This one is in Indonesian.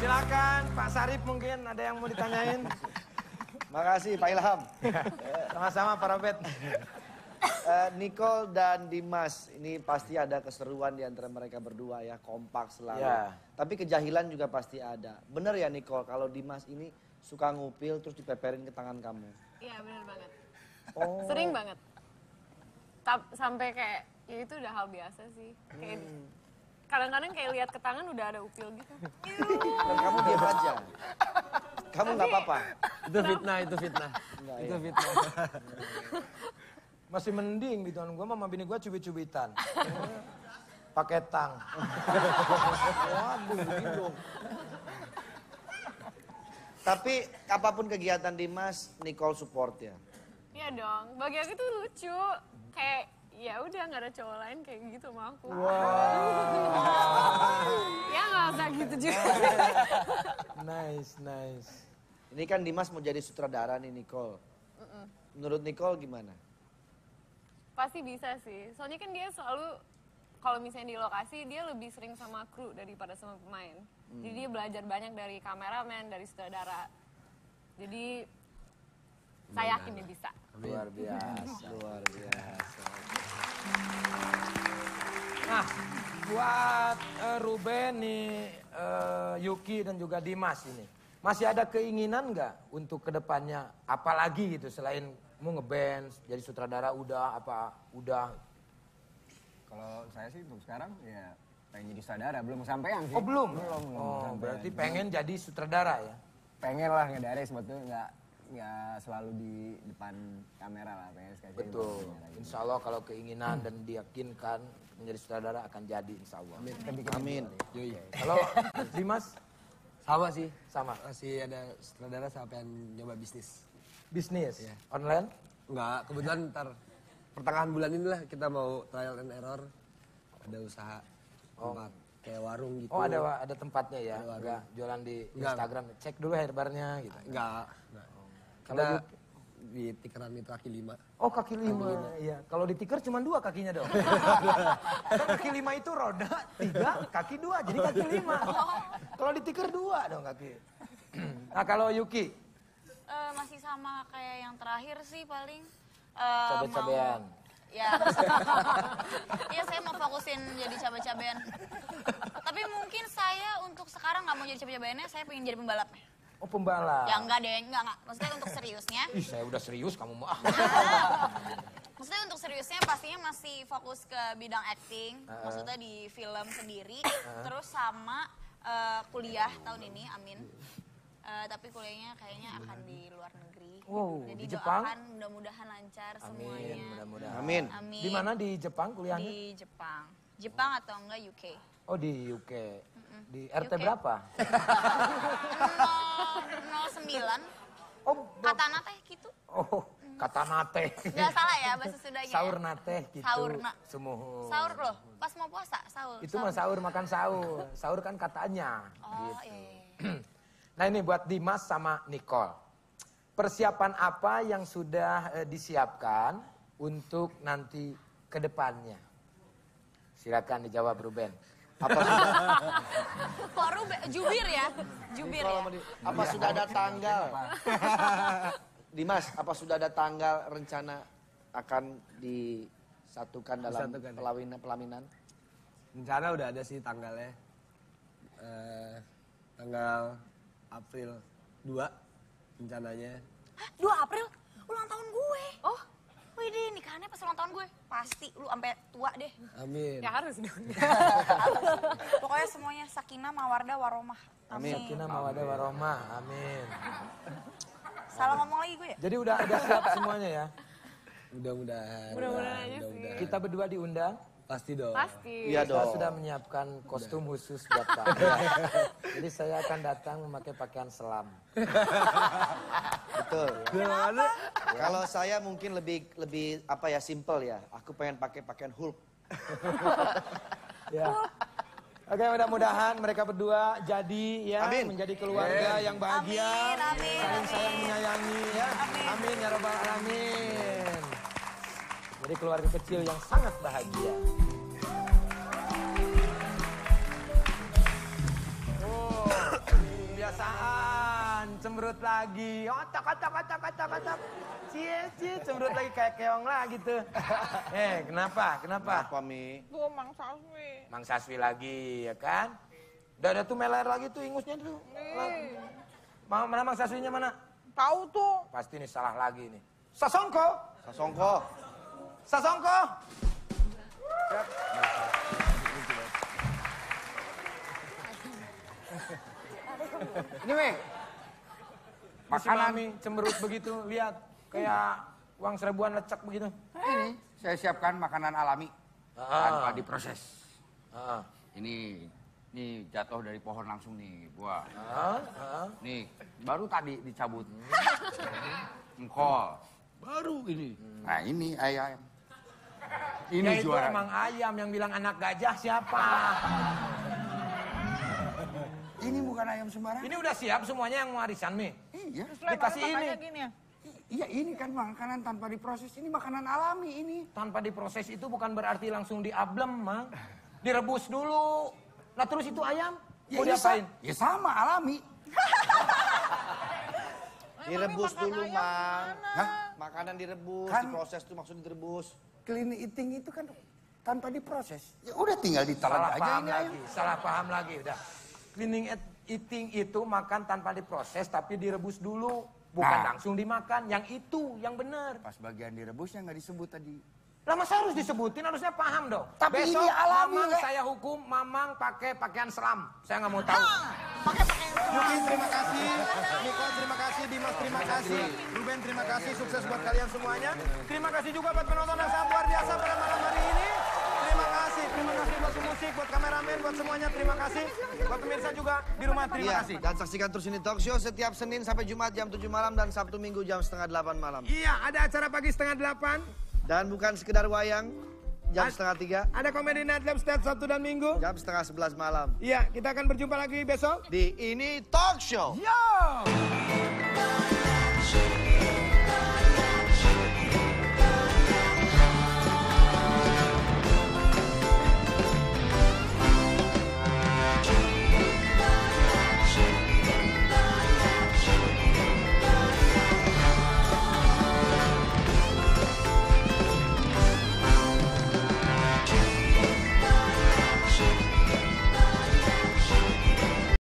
Silakan Pak Sarip mungkin ada yang mau ditanyain. Makasih Pak Ilham. Sama-sama Pak Robert. Nicole dan Dimas, ini pasti ada keseruan di antara mereka berdua ya, kompak selalu. Ya. Tapi kejahilan juga pasti ada. Bener ya Nicole, kalau Dimas ini suka ngupil terus dipeperin ke tangan kamu? Iya bener banget. Oh. Sering banget. Sampai kayak, ya itu udah hal biasa sih. Kayak kadang-kadang kayak lihat ke tangan udah ada upil gitu. Dan kamu diam aja. Kamu nggak apa-apa. Itu fitnah, itu fitnah. Enggak, Itu ya. fitnah. Masih mending di tahun gue sama bini gue cubit-cubitan. Pakai tang. Waduh, gitu. Tapi apapun kegiatan Dimas, Nicole support ya. Iya dong, bagi aku tuh lucu. Kayak ya udah nggak ada cowok lain kayak gitu sama aku. Ya nggak usah gitu juga. Nice, nice. Ini kan Dimas mau jadi sutradara nih Nicole. Menurut Nicole gimana? Pasti bisa sih. Soalnya kan dia selalu kalau misalnya di lokasi dia lebih sering sama kru daripada sama pemain. Jadi dia belajar banyak dari kameramen, dari sutradara. Jadi saya yakin dia bisa. Luar biasa, luar biasa. Nah, buat Ruben nih, Yuki dan juga Dimas ini. Masih ada keinginan nggak untuk kedepannya? Apalagi gitu selain mau ngeband, jadi sutradara udah, udah? Kalau saya sih untuk sekarang ya pengen jadi sutradara, belum kesampaian sih. Oh belum? Belum Oh kesampaian. berarti pengen jadi sutradara ya? Pengen lah ngedare sebetulnya nggak selalu di depan kamera lah, pengen sekali. Betul. Insya Allah kalau keinginan dan diyakinkan menjadi sutradara akan jadi insya Allah. Amin. Yoi. Kalau Dimas Sama sih, sama masih ada sutradara sama pengen nyoba bisnis. bisnis Iya. online? Enggak, kebetulan ntar pertengahan bulan ini lah kita mau trial and error. Ada usaha tempat kayak warung gitu. Oh ada tempatnya ya? Ada warung. Enggak jualan di Enggak. Instagram. Cek dulu herbarnya gitu. Enggak. Kalau Kita gitu- di tikeran itu kaki 5. Oh kaki 5, iya. Kalau di tikar cuma 2 kakinya dong. Kan kaki 5 itu roda 3, kaki 2, jadi kaki 5. Kalau di tikar 2 dong kaki. Nah kalau Yuki, Masih sama kayak yang terakhir sih paling. cabai-cabean. Ya, iya saya mau fokusin jadi cabai-cabean. Tapi mungkin saya untuk sekarang nggak mau jadi cabai-cabeannya, saya pengen jadi pembalapnya. Oh pembalap. Ya enggak deh, enggak. Maksudnya untuk seriusnya. Ih saya udah serius kamu mah. Maksudnya untuk seriusnya pastinya masih fokus ke bidang acting. Maksudnya di film sendiri. Terus sama kuliah tahun ini, amin. Tapi kuliahnya kayaknya akan di luar negeri. Wow, Jadi di Jepang? doakan mudah-mudahan lancar semuanya. Mudah-mudahan. Amin. Amin. Di mana di Jepang kuliahnya? Di Jepang. Jepang atau enggak UK. Oh di UK. Di RT UK. berapa? 09. Oh, Katana teh gitu. oh katana teh. Enggak salah ya bahasa Sundanya. Sahur nate gitu. Saurna. Sumuhun. Sahur loh, pas mau puasa sahur. Itu mah sahur makan sahur. Sahur kan katanya. Oh gitu. iya. Nah ini buat Dimas sama Nicole. Persiapan apa yang sudah disiapkan untuk nanti ke depannya? Silakan dijawab Ruben. Apa sudah, Kok jubir ya? Jubir Nicole ya? sama apa sudah ada tanggal? Dimas, apa sudah ada tanggal rencana akan disatukan dalam Disatukan, ya. pelaminan? Rencana udah ada sih tanggalnya. Tanggal April 2 rencananya. Hah, 2 April? Ulang tahun gue. Oh, wih nikahannya pas ulang tahun gue. Pasti lu sampai tua deh. Amin. Ya harus dong. Pokoknya semuanya sakinah, mawardah, warahmah. Amin. Sakinah mawaddah warahmah. Amin. Salah ngomong lagi gue ya? Jadi udah siap semuanya ya. Mudah-mudahan. Mudah-mudahan aja sih. Mudah-mudahan. Kita berdua diundang. Pasti dong. Pasti. Iya Saya dong. sudah menyiapkan kostum khusus buat Pak. Jadi saya akan datang memakai pakaian selam. Betul. Kenapa? Kalau saya mungkin lebih apa ya, simple ya. Aku pengen pakai pakaian Hulk. Ya. Oke, mudah-mudahan mereka berdua jadi ya Amin. menjadi keluarga yang bahagia, Amin, saling sayang menyayangi ya. Amin ya robbal alamin. Jadi keluarga kecil yang sangat bahagia. Oh. cemberut lagi. Otak. Cie, cemberut lagi kayak keong lagi tuh. Kenapa? Apa, Mi? Tuh Mang Saswi. Mang Saswi lagi, ya kan? Udah tuh meler lagi tuh ingusnya tuh. Mana Mang Saswinya mana? Tahu tuh. Pasti ini salah lagi nih. Sasongko. Siap. Ini Weh, Makanan Mami cemberut begitu, lihat kayak uang seribuan lecek begitu. ini saya siapkan makanan alami tanpa diproses. Ini jatuh dari pohon langsung nih, buah. Nih, baru tadi dicabut. Engkol, baru ini. Nah ini ayam. Ini Ya itu juara. emang ayam, yang bilang anak gajah siapa? Ini bukan ayam sembarangan. Ini udah siap semuanya yang warisan, Mi? Iya. Dikasih ini. Gini ya. Iya ini kan makanan tanpa diproses. Ini makanan alami ini. Tanpa diproses itu bukan berarti langsung diablem, Mang. Direbus dulu. Nah terus itu ayam, mau ini diapain? Ya sama alami. Direbus dulu, Mang. Hah? Makanan direbus, Kan- diproses tuh maksud direbus. Clean eating itu kan tanpa diproses. Ya udah tinggal ditelan Salah aja paham ini ayam. lagi, salah paham lagi udah. Cleaning eating itu makan tanpa diproses tapi direbus dulu. Bukan Nah. langsung dimakan, yang itu, yang benar. Pas bagian direbusnya nggak disebut tadi. Lah masa harus disebutin, harusnya paham dong. Tapi Besok ini alami, Mamang nggak? saya hukum, Mamang pakai pakaian selam. Saya nggak mau tahu. Yuki terima kasih, Nicole terima kasih, Dimas terima kasih, Ruben terima kasih, sukses buat kalian semuanya. Terima kasih juga buat penonton yang sangat luar biasa pada malam hari ini. Terima kasih buat pemusik, buat kameramen, buat semuanya terima kasih. Buat pemirsa juga di rumah terima Iya, kasih. dan saksikan terus ini talk show setiap Senin sampai Jumat jam 7 malam dan Sabtu Minggu jam setengah 8 malam. Iya, ada acara pagi setengah 8, Dan bukan sekedar wayang, jam setengah 3, ada komedi Nightlife setiap Sabtu dan Minggu. jam setengah 11 malam. Iya, kita akan berjumpa lagi besok. Di Ini Talk Show. Yo!